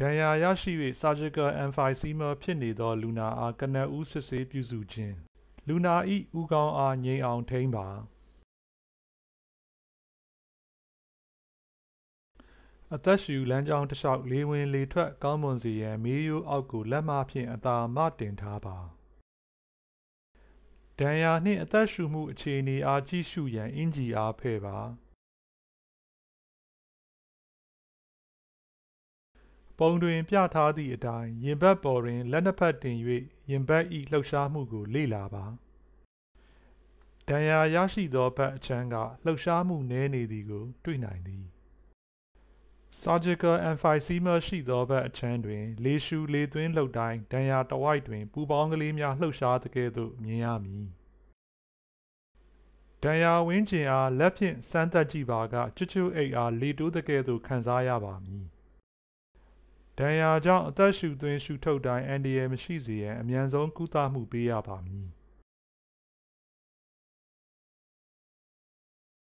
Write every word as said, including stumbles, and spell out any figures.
ဒဏ်ရာရရှိ၍ surgical emphysema ဖြစ်နေသောလူနာအားကနဦးစစ်ဆေးပြုစုခြင်းလူနာ၏ဦးခေါင်းအားငြိမ်အောင်ထိန်းပါအသက်ရှူလမ်းကြောင်းတစ်လျှောက်လေဝင်လေထွက်ကောင်းမွန်စေရန်မေးရိုးအောက်ကိုလက်မဖြင့်အသာမတင်ထားပါဒဏ်ရာနှင့်အသက်ရှူမှုအခြေအနေအားကြည့်ရှုရန်အင်ဂျီအားဖဲ့ပါပုံတွင်ပြထားသည့်အတိုင်းရင်ဘတ်ပေါ်တွင်လက်နှစ်ဖက်တင်၍ရင်ဘတ်၏လှုပ်ရှားမှုကိုလေ့လာပါဒဏ်ရာရရှိသောဘက်အချမ်းကလှုပ်ရှားမှုနည်းနေသည်ကိုတွေ့နိုင်သည် surgical emphysema ရှိသောဘက်အချမ်းတွင်လေရှူလေသွင်းလှုပ်တိုင်းဒဏ်ရာတစ်ဝိုက်တွင်ပူပေါင်းကလေးများလှုပ်ရှားသကဲ့သို့မြင်ရမည်ဒဏ်ရာဝန်းကျင်အားလက်ဖြင့်စမ်းသပ်ကြည့်ပါကကျွတ်ကျွတ်အိတ်အားလေတိုးသကဲ့သို့ခံစားရပါမည်ဒဏ်ရာကြောင့်အသက်ရှူသွင်းရှူထုတ်တိုင်းအန္တရာယ်မရှိစေရန်အမြန်ဆုံးကုသမှုပေးရပါမည်